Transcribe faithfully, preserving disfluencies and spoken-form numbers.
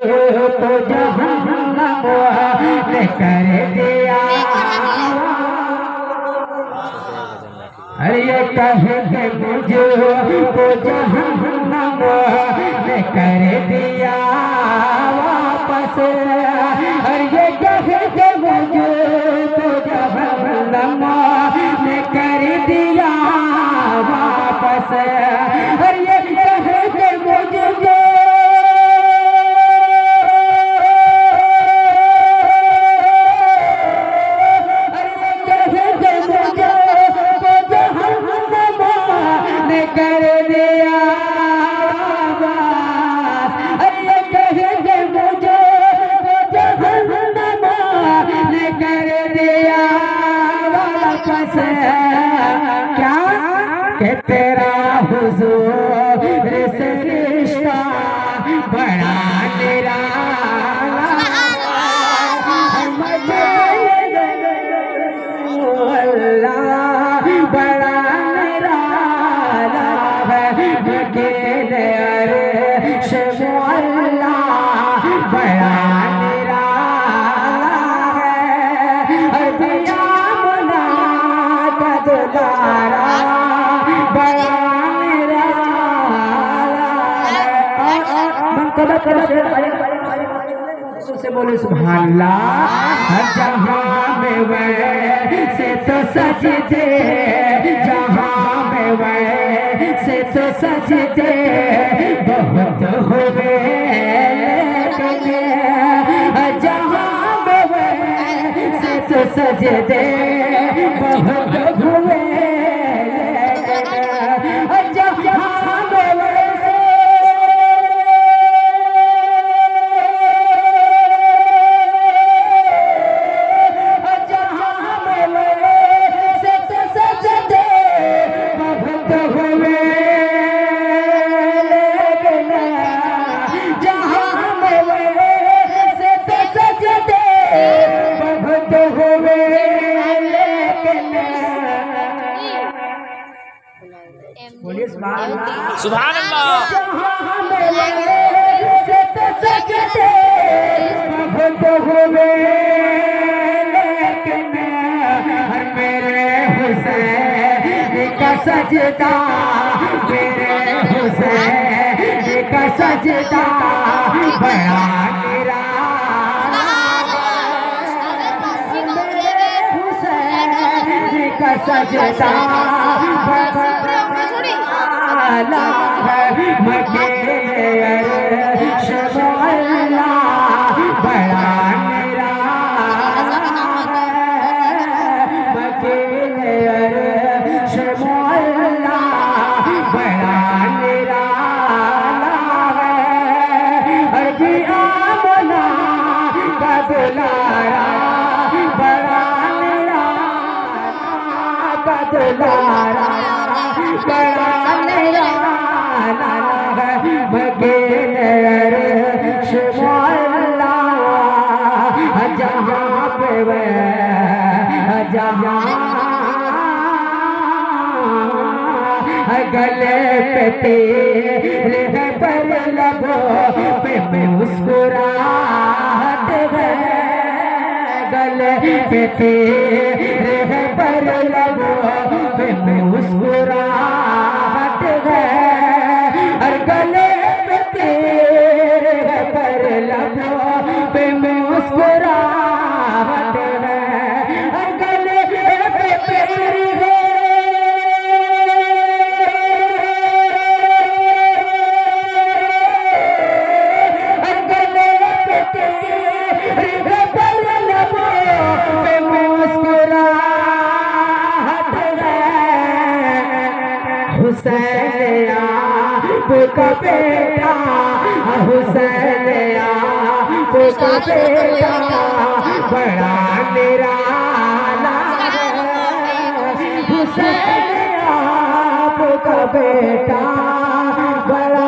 तो जहन्नम ने कर दिया। अरे ये कहेंगे मुझे तो जहन्नम ने कर दिया वापस। अरे ये कहेंगे मुझे तो जहन्नम ने कर दिया वापस। अरे ये कहेंगे मुझे कर दिया अरे कहेंगे मुझे जहन्नम ने कर दिया वापस। क्या कि तेरा हुजूर से रिश्ता बड़ा निराला। अल्लाह बड़ा बड़ा निराला है। दिया मुना का दुलारा बड़ा निराला है। से बोले सुभान अल्लाह। जहाँ में वैसे तो सजदे, जहाँ में वैसे तो सजदे बहुत हुए, जहाँ में वैसे तो सजदे बहुत हुए, जहाँ में वैसे सुभान अल्लाह। मेरे हुसैन का सजदा, मेरे हुसैन का सजदा बड़ा निराला। हुसैन का सजदा मके अर्श वाला बड़ा निराला। मके अर्श वाला बड़ा निराला है। अजी आमना का दुलारा बड़ा निराला, का दुलारा बड़ा जहाँ पे वह जहाँ गले पे तेरे पर लबों पे मुस्कुराहट है। गले पे तेरे पर लबों पे मुस्कुराहट है। और गले पे तेरे पर लबों पे मुस्कुराहट है। और गले पे तेरे और गले पे तेरे पर लबों पे मुस्कुराहट है। हुसैन आपका बेटा, हुसैन आपका बेटा बड़ा निराला। हुसैन आपका बेटा बड़ा